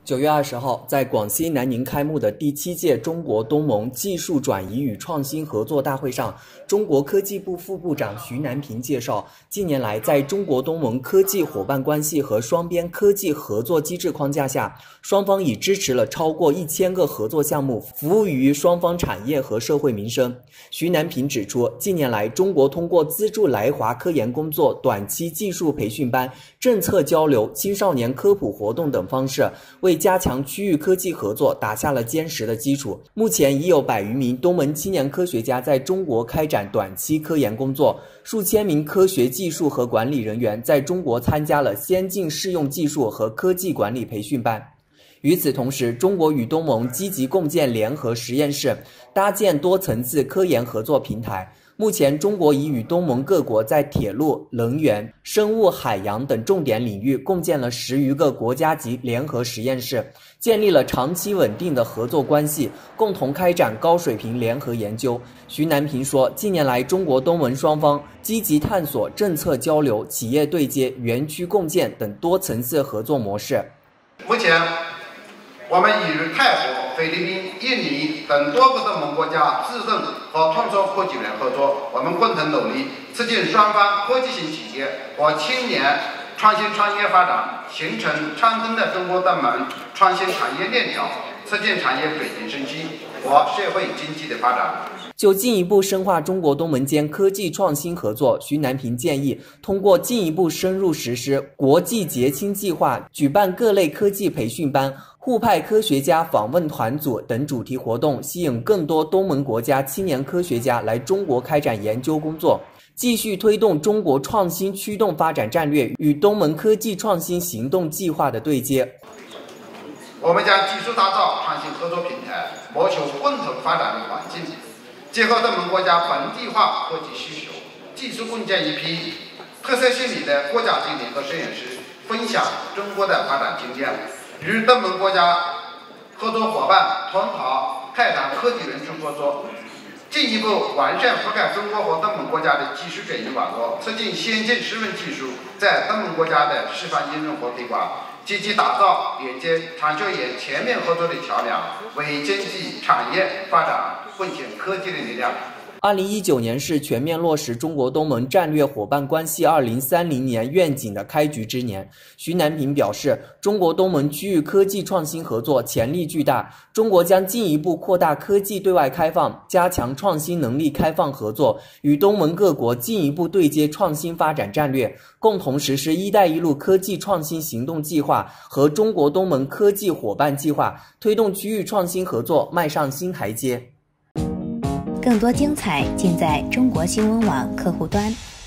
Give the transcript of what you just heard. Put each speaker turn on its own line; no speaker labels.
9月20号，在广西南宁开幕的第7届中国东盟技术转移与创新合作大会上，中国科技部副部长徐南平介绍，近年来在中国东盟科技伙伴关系和双边科技合作机制框架下，双方已支持了超过1000个合作项目，服务于双方产业和社会民生。徐南平指出，近年来中国通过资助来华科研工作、短期技术培训班、政策交流、青少年科普活动等方式，为加强区域科技合作打下了坚实的基础。目前已有100余名东盟青年科学家在中国开展短期科研工作，数千名科学技术和管理人员在中国参加了先进适用技术和科技管理培训班。与此同时，中国与东盟积极共建联合实验室，搭建多层次科研合作平台。目前，中国已与东盟各国在铁路、能源、生物、海洋等重点领域共建了10余个国家级联合实验室，建立了长期稳定的合作关系，共同开展高水平联合研究。徐南平说，近年来，中国东盟双方积极探索政策交流、企业对接、园区共建等多层次合作模式。
目前，我们已与泰国、菲律宾、印尼等多个东盟国家智政和创收科技园合作，我们共同努力，促进双方科技型企业和青年创新创业发展，形成畅通的中国东盟创新产业链条，促进产业转型升级和社会经济的发展。
就进一步深化中国东盟间科技创新合作，徐南平建议通过进一步深入实施国际结青计划，举办各类科技培训班、互派科学家访问团组等主题活动，吸引更多东盟国家青年科学家来中国开展研究工作，继续推动中国创新驱动发展战略与东盟科技创新行动计划的对接。
我们将继续打造创新合作平台，谋求共同发展的环境，结合东盟国家本地化科技需求，技术共建一批特色性理的国家级联合实验室，分享中国的发展经验，与东盟国家合作伙伴同行开展科技园区合作，进一步完善覆盖中国和东盟国家的技术转移网络，促进先进实用技术在东盟国家的示范应用和推广，积极打造连接长久远全面合作的桥梁，为经济产业发展贡献科技的力量。
2019年是全面落实中国东盟战略伙伴关系2030年愿景的开局之年。徐南平表示，中国东盟区域科技创新合作潜力巨大，中国将进一步扩大科技对外开放，加强创新能力开放合作，与东盟各国进一步对接创新发展战略，共同实施“一带一路”科技创新行动计划和中国东盟科技伙伴计划，推动区域创新合作迈上新台阶。
更多精彩尽在中国新闻网客户端。